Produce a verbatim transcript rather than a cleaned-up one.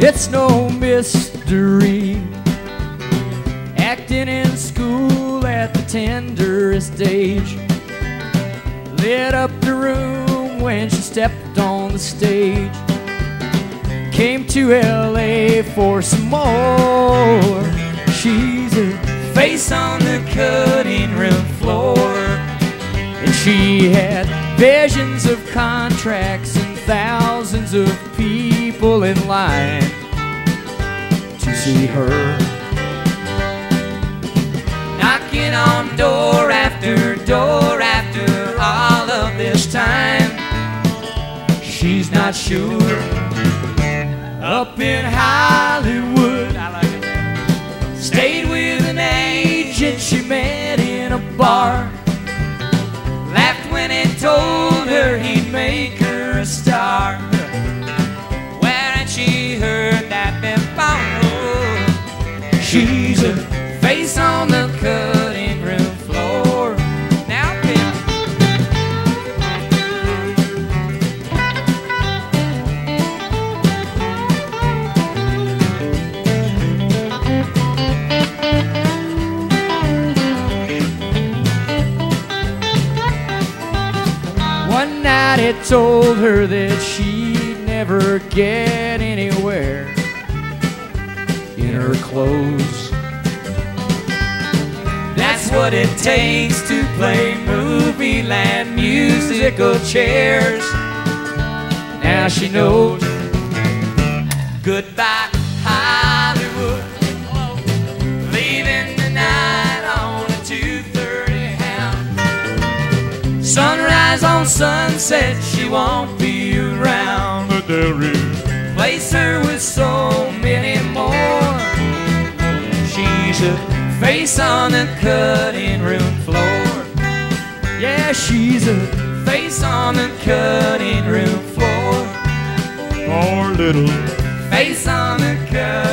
It's no mystery, acting in school at the tenderest age, lit up the room when she stepped on the stage. Came to L A for some more. She's a face on the cutting room floor, and she had visions of contracts and thousands of people in line to see her. Knocking on door after door after all of this time, she's not sure. Up in Hollywood, I like it. Stayed with an agent she met in a bar. Laughed when he told her he'd make her a star. Where had she heard that before? She's a face on the cutting room floor. Now, Pimp. One night he told her that she'd never get anywhere in her clothes. That's what it takes to play movie land musical chairs. Now she knows. Goodbye, Hollywood. Leaving tonight on a two thirty hound. Sunrise on sunset, she won't be around, but there is place her with so many more. She's a face on the cutting room floor. Yeah, she's a face on the cutting room floor. Poor little face on the cutting